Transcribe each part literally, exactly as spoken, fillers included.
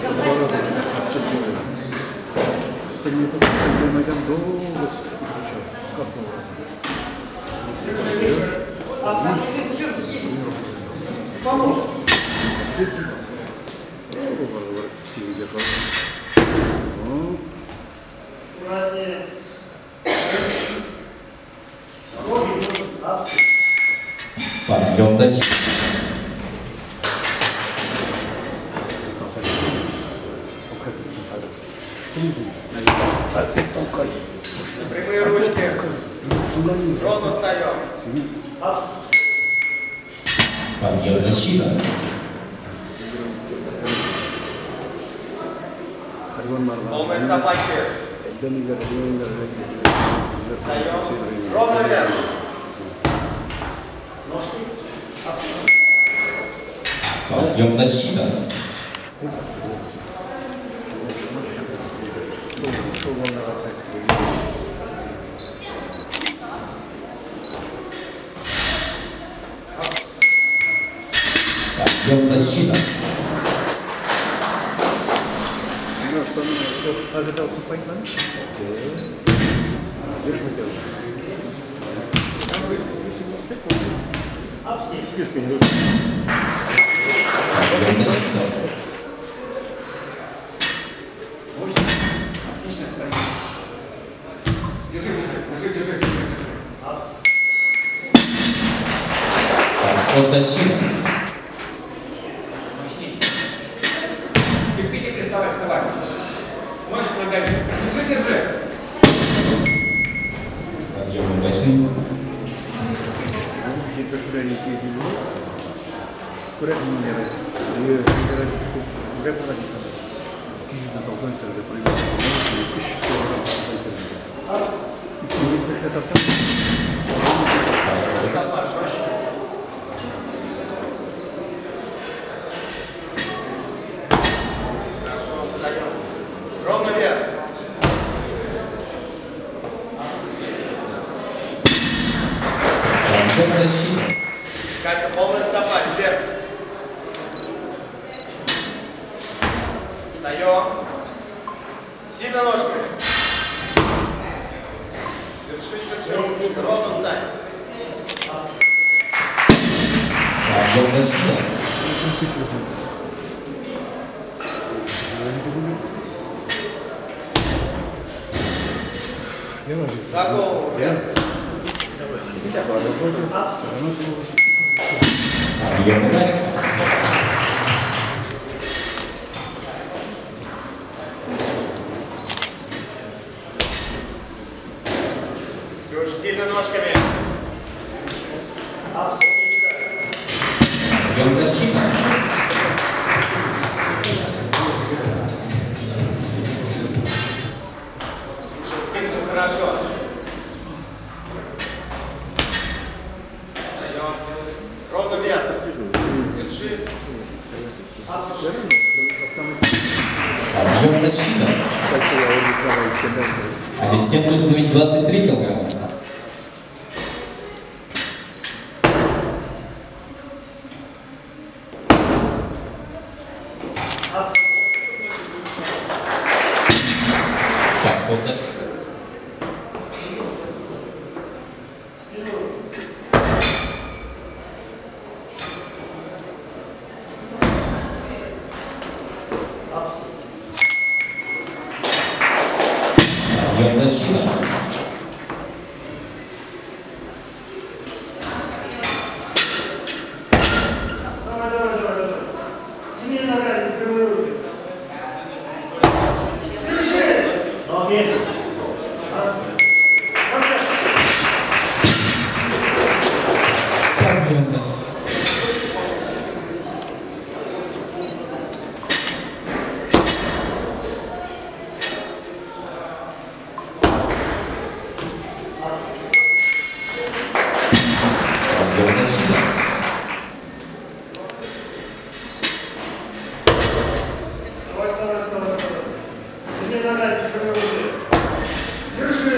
Майдан долго изучал. Как он? Подъем защиты. Прямые ручки. Ровно встаем. Подъем защита. Полная стопа вверх. Встаем. Ровно вверх. Ножки. Подъем защита. Подъем защита. Ожидал супайкан? Подъем защита. Держи, держи, держи, держи. Подход защита. Терпите, приставай, вставай. Можешь ногами. Держи, держи. Подъем удачный. Ровно вверх. Подъем защита. Катя, полная стопа вверх. Встаем. Сильно ножками. Держи, держи. Ручка. Ровно встань. Подъем защита. За голову вверх. Подъем удачный. Все очень сильно ножками. Подъем защита. Слушай, спинку хорошо. Встаем. Ровно вверх. Держи. Подъем защита. Ассистент будет установить двадцать три килограмма. Подход защита. Подъем защита. Давай, давай, давай, давай. Сними ногами, прямые руки. Держи! Ноги. Поставь. Подъем защита. Подъем защита. Давай, вставай, вставай, вставай. Сними ногами, прямые руки. Держи!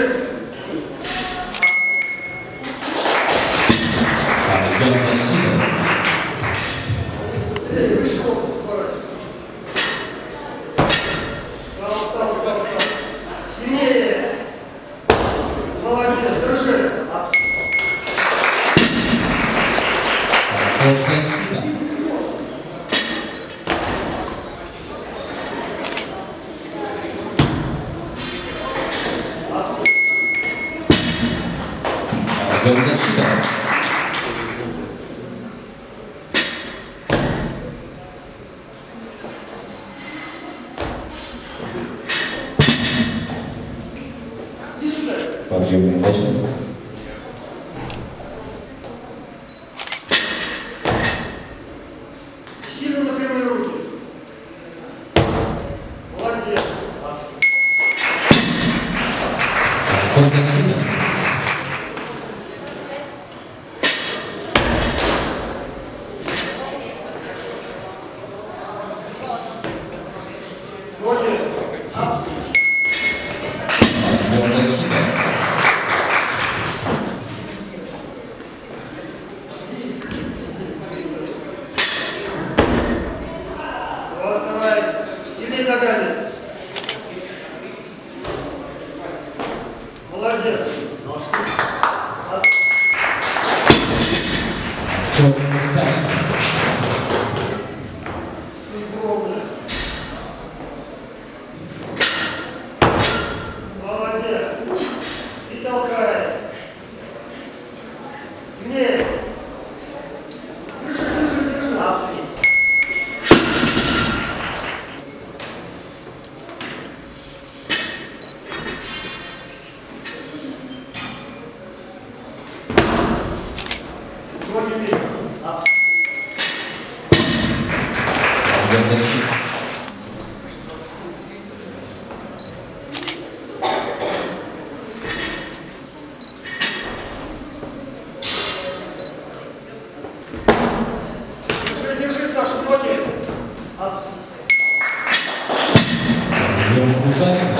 Подъем защита. Эй, выше голову, поворачивай. Идет защита. Подъем неудачный. Сильно на прямые руки. Молодец. Ход защита. Молодец. Подъем защита. Вот, давай. Сильнее ногами. Молодец. Ход удачный. Огромное. Молодец. И толкай. Сильнее. Держи, держи, держи. Ноги вверх. Подъем защита. Держи, держи, Саша, ноги. Подъем удачный.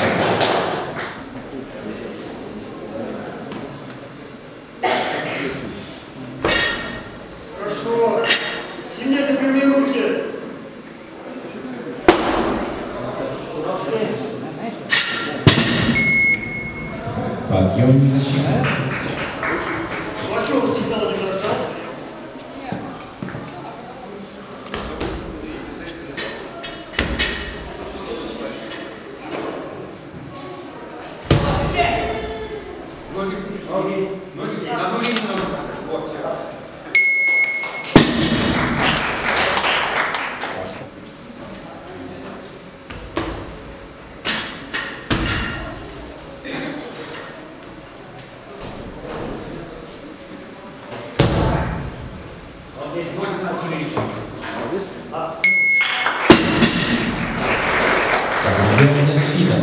Хорошо. Сильнее на прямые руки. Подъем защита. Ну а что он сигнал не дождался? Ноги включу. Ноги. Ноги. На ноги немного. Вот, все. Ноги надо увеличить. Подъем защита.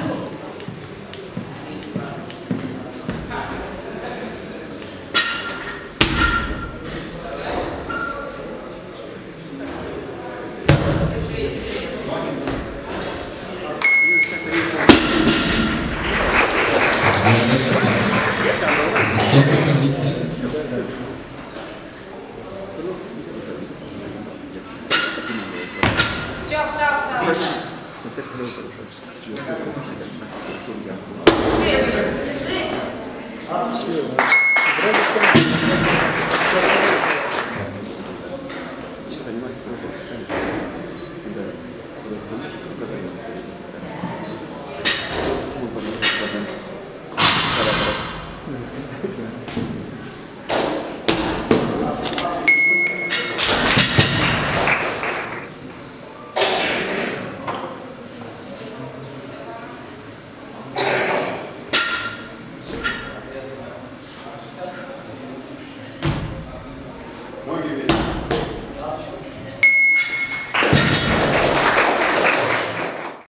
Подъем защита. Ассистент руководителя. Все, встал, встал. Держи, держи. Занимайся работой.